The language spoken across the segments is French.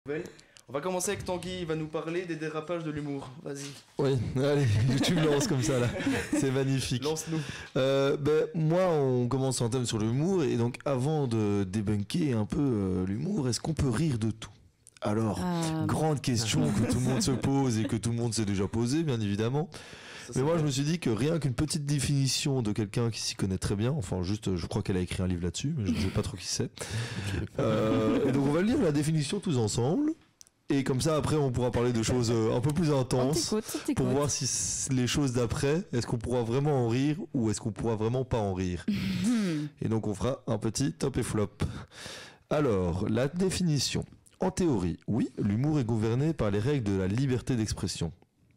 On va commencer avec Tanguy, il va nous parler des dérapages de l'humour. Vas-y. Oui, allez, tu me lances comme ça là. C'est magnifique. Lance-nous. Moi, on commence un thème sur l'humour et donc avant de débunker un peu l'humour, est-ce qu'on peut rire de tout ? Alors, grande question que tout le monde se pose et que tout le monde s'est déjà posé, bien évidemment. Mais moi, je me suis dit que rien qu'une petite définition de quelqu'un qui s'y connaît très bien, enfin juste, je crois qu'elle a écrit un livre là-dessus, mais je ne sais pas trop qui c'est. Et donc on va lire la définition tous ensemble. Et comme ça, après, on pourra parler de choses un peu plus intenses pour voir si les choses d'après, est-ce qu'on pourra vraiment en rire ou est-ce qu'on pourra vraiment pas en rire. Et donc, on fera un petit top et flop. Alors, la définition. En théorie, oui, l'humour est gouverné par les règles de la liberté d'expression.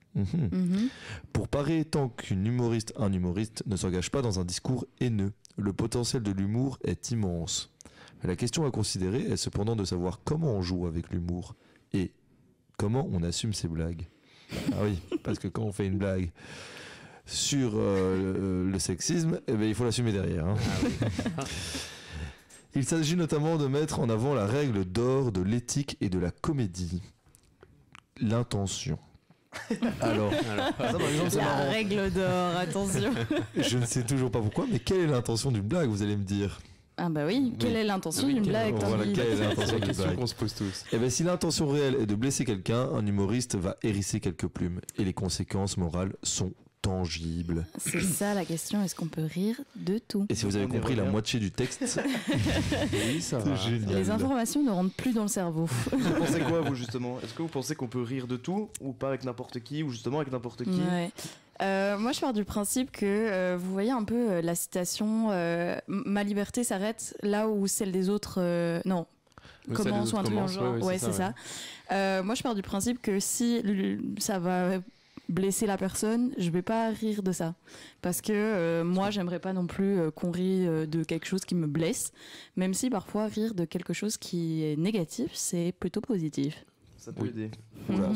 Pour parer tant qu'un humoriste ne s'engage pas dans un discours haineux, le potentiel de l'humour est immense. Mais la question à considérer est cependant de savoir comment on joue avec l'humour. Et comment on assume ses blagues. Ah oui, parce que quand on fait une blague sur le sexisme, eh ben, il faut l'assumer derrière. Hein. Ah oui. Il s'agit notamment de mettre en avant la règle d'or de l'éthique et de la comédie. L'intention. Alors ça, par exemple, c'est marrant. La règle d'or, attention. Je ne sais toujours pas pourquoi, mais quelle est l'intention d'une blague, vous allez me dire ? Ah bah oui, quelle est l'intention d'une blague ? Voilà, quelle est l'intention d'une blague qu'on se pose tous. Eh bien, si l'intention réelle est de blesser quelqu'un, un humoriste va hérisser quelques plumes. Et les conséquences morales sont tangibles. C'est ça la question, est-ce qu'on peut rire de tout ? Et si vous avez compris la moitié du texte, oui, ça va. C'est génial. Les informations ne rentrent plus dans le cerveau. Vous pensez quoi, vous, justement ? Est-ce que vous pensez qu'on peut rire de tout, ou pas avec n'importe qui, ou justement avec n'importe qui ? Ouais. Moi, je pars du principe que vous voyez un peu la citation ma liberté s'arrête là où celle des autres non. Commence ou un truc dans le genre. Ouais, c'est ça. Moi, je pars du principe que si ça va blesser la personne, je vais pas rire de ça. Parce que moi, j'aimerais pas non plus qu'on rie de quelque chose qui me blesse, même si parfois rire de quelque chose qui est négatif, c'est plutôt positif. Ça peut aider. Voilà.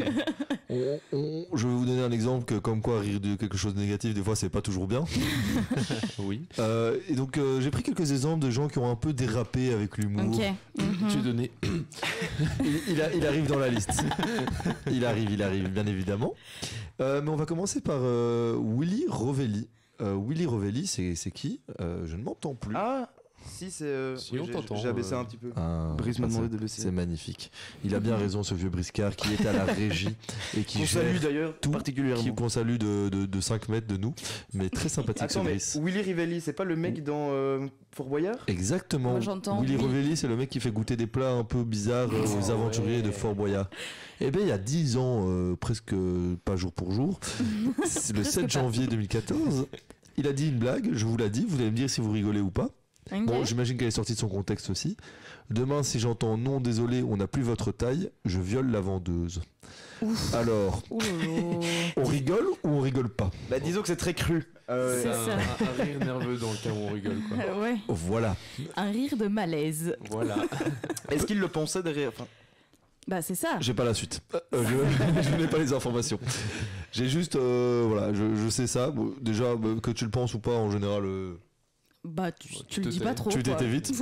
Je vais vous donner un exemple que, comme quoi rire de quelque chose de négatif, des fois, c'est pas toujours bien. Oui. Et donc, j'ai pris quelques exemples de gens qui ont un peu dérapé avec l'humour. Ok. Tu es donné. Il arrive dans la liste. Il arrive, bien évidemment. Mais on va commencer par Willy Rovelli. Willy Rovelli, c'est qui ? Je ne m'entends plus. Ah si, c'est... Si, on t'entend, j'ai abaissé un petit peu. Brice m'a demandé de baisser. C'est magnifique. Il a bien raison, ce vieux briscard qui est à la régie et qui qu'on salue d'ailleurs tout particulièrement. Qu'on salue de 5 mètres de nous, mais très sympathique. Attends, mais Willy Rovelli, c'est pas le mec dans Fort Boyard ? Exactement. Moi, j'entends, Willy oui. Rovelli, c'est le mec qui fait goûter des plats un peu bizarres aux aventuriers de Fort Boyard. Eh bien, il y a 10 ans, presque pas jour pour jour, c'est le 7 janvier 2014, il a dit une blague, je vous la dis, vous allez me dire si vous rigolez ou pas. Okay. Bon, j'imagine qu'elle est sortie de son contexte aussi. Demain, si j'entends non, désolé, on n'a plus votre taille, je viole la vendeuse. Ouf. Alors, on rigole ou on rigole pas ? Bah, disons que c'est très cru. C'est ça. Un rire nerveux dans le cas où on rigole, quoi. Ouais. Voilà. Un rire de malaise. Voilà. Est-ce qu'il le pensait derrière ? Enfin... Bah c'est ça. J'ai pas la suite. Je n'ai pas les informations. J'ai juste, voilà, je sais ça. Bon, déjà, que tu le penses ou pas, en général... Bah tu le dis pas trop. Tu t'étais vite.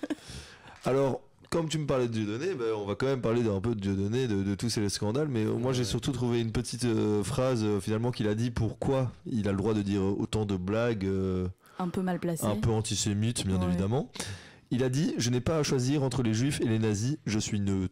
Alors, comme tu me parlais de Dieudonné, on va quand même parler un peu de Dieudonné, de tous ces scandales. Mais moi, j'ai surtout trouvé une petite phrase finalement qu'il a dit pourquoi il a le droit de dire autant de blagues. Un peu mal placées. Un peu antisémites, bien évidemment. Il a dit « Je n'ai pas à choisir entre les juifs et les nazis, je suis neutre ».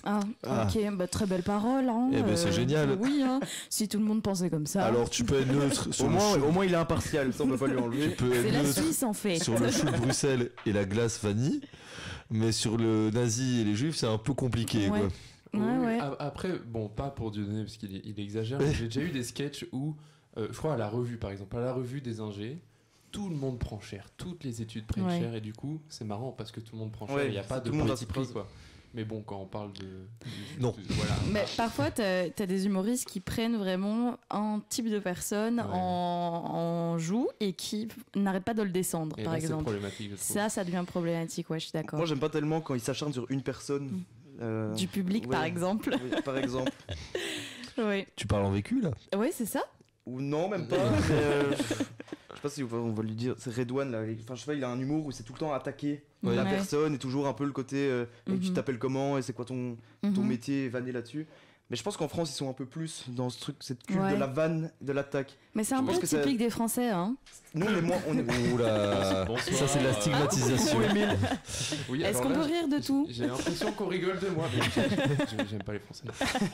Ok, bah, très belle parole. Hein. Eh ben, c'est génial. Oui, hein, si tout le monde pensait comme ça. Alors tu peux être neutre. Au moins il est impartial, ça on peut pas lui enlever. Tu peux être c'est la neutre Suisse en fait. sur le chou de Bruxelles et la glace vanille, mais sur le nazi et les juifs c'est un peu compliqué. Ouais. Quoi. Ouais. Après, bon, pas pour Dieudonné parce qu'il exagère, mais j'ai déjà eu des sketchs où, je crois à la revue par exemple, à la revue des ingés, tout le monde prend cher, toutes les études prennent cher et du coup c'est marrant parce que tout le monde prend cher, il n'y a pas de petit prix quoi. Mais bon, quand on parle non. Voilà. Mais parfois, t'as des humoristes qui prennent vraiment un type de personne en joue et qui n'arrêtent pas de le descendre, et par là, exemple. C'est problématique, je trouve. Ça devient problématique, ouais, je suis d'accord. Moi, j'aime pas tellement quand ils s'acharnent sur une personne. Du public, par exemple. Oui, par exemple. Oui. Tu parles en vécu, là ? Oui, c'est ça. Ou non, même pas. pas si on va lui dire, c'est Redouane là. Enfin, je sais pas, il a un humour où c'est tout le temps attaquer la personne et toujours un peu le côté et tu t'appelles comment et c'est quoi ton métier, vanner là-dessus. Mais je pense qu'en France, ils sont un peu plus dans ce truc, cette culte de la vanne, de l'attaque. Mais c'est un peu typique des Français, hein. Non, mais moi, on est. Oula, ça c'est de la stigmatisation. Oui, est-ce qu'on peut rire de tout? J'ai l'impression qu'on rigole de moi, mais j'aime pas les Français.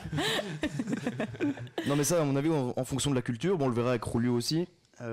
Non, mais ça, à mon avis, en fonction de la culture, bon, on le verra avec Roulio aussi.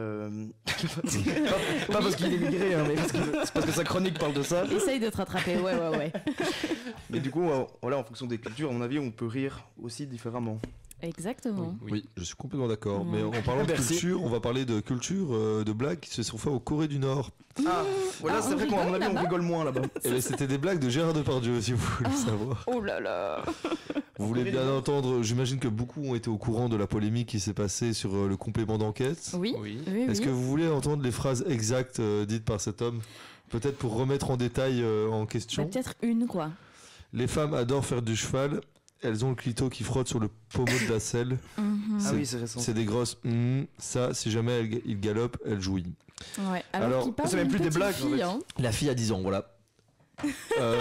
Pas parce qu'il est migré, hein, mais c'est parce que sa chronique parle de ça. Essaye de te rattraper, ouais. Mais du coup, voilà, en fonction des cultures, à mon avis, on peut rire aussi différemment. Exactement. Oui, je suis complètement d'accord. Mais en parlant de culture, on va parler de culture, de blagues qui se sont faites au Corée du Nord. Ah, voilà, c'est vrai qu'à mon avis, on rigole moins là-bas. Et ben, c'était des blagues de Gérard Depardieu, si vous voulez savoir. Oh là là. Vous voulez bien entendre, j'imagine que beaucoup ont été au courant de la polémique qui s'est passée sur le complément d'enquête. Oui. Est-ce que vous voulez entendre les phrases exactes dites par cet homme? Peut-être pour remettre en détail en question. Peut-être une, quoi. Les femmes adorent faire du cheval. Elles ont le clito qui frotte sur le pommeau de la selle. Ah oui, c'est récent. C'est des grosses. Ça, si jamais il galope, elle jouit. Ouais. Alors c'est même plus des blagues. Fille, en fait. hein. La fille a 10 ans, voilà. Il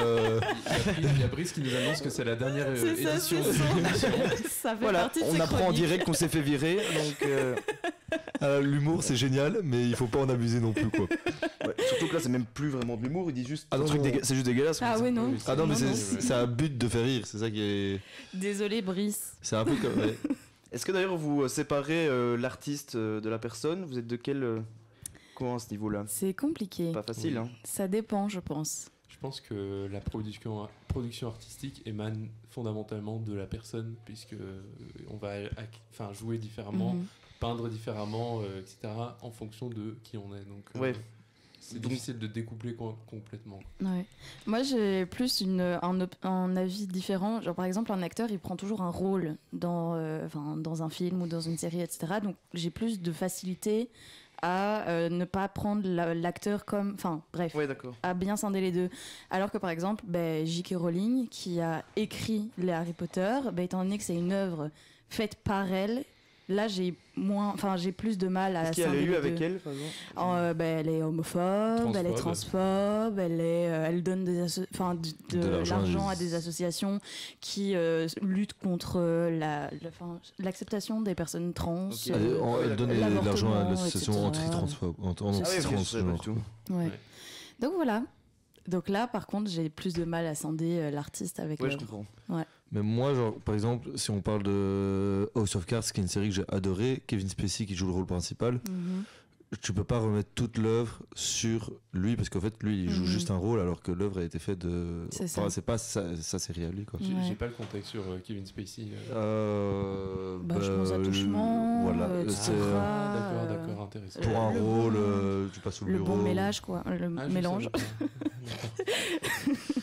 y a Brice qui nous annonce que c'est la dernière édition de l'émission. Ça fait Voilà, partie de on ses apprend en chroniques. direct qu'on s'est fait virer, donc. L'humour, c'est génial, mais il faut pas en abuser non plus, quoi. Ouais, surtout que là, c'est même plus vraiment de l'humour, il dit juste. Ah non, c'est juste dégueulasse. Ah oui, non. Ah non, mais Non, c'est un but de faire rire, c'est ça qui est. Désolé, Brice. C'est un peu comme. Ouais. Est-ce que d'ailleurs vous séparez l'artiste de la personne? Vous êtes de quel. Comment à ce niveau-là? C'est compliqué. Pas facile, hein. Ça dépend, je pense. Je pense que la production artistique émane fondamentalement de la personne, puisque on va jouer différemment, peindre différemment, etc., en fonction de qui on est. Donc, c'est difficile de découpler complètement. Ouais. Moi, j'ai plus un avis différent. Genre, par exemple, un acteur, il prend toujours un rôle dans un film ou dans une série, etc. Donc, j'ai plus de facilité à ne pas prendre l'acteur comme... Enfin, bref, à bien scinder les deux. Alors que, par exemple, J.K. Rowling, qui a écrit les Harry Potter, étant donné que c'est une œuvre faite par elle, là, j'ai plus de mal à scinder les deux. Qu'est-ce qu'il y a eu avec elle, par exemple? Elle est homophobe, elle est transphobe, elle donne de l'argent à des associations qui luttent contre l'acceptation des personnes trans. Elle donne de l'argent à l'association anti-transphobe. Donc voilà. Donc là, par contre, j'ai plus de mal à scinder l'artiste avec l'œuvre. Je comprends. Ouais. Mais moi, genre, par exemple, si on parle de House of Cards, qui est une série que j'ai adorée, Kevin Spacey qui joue le rôle principal, tu peux pas remettre toute l'œuvre sur lui, parce qu'en fait, lui, il joue juste un rôle, alors que l'œuvre a été faite de... c'est pas sa série à lui, quoi. J'ai pas le contexte sur Kevin Spacey. Je pense attouchement, voilà, d'accord, intéressant. Pour un rôle, tu passes au bureau. Le bon mélange, quoi. Le mélange.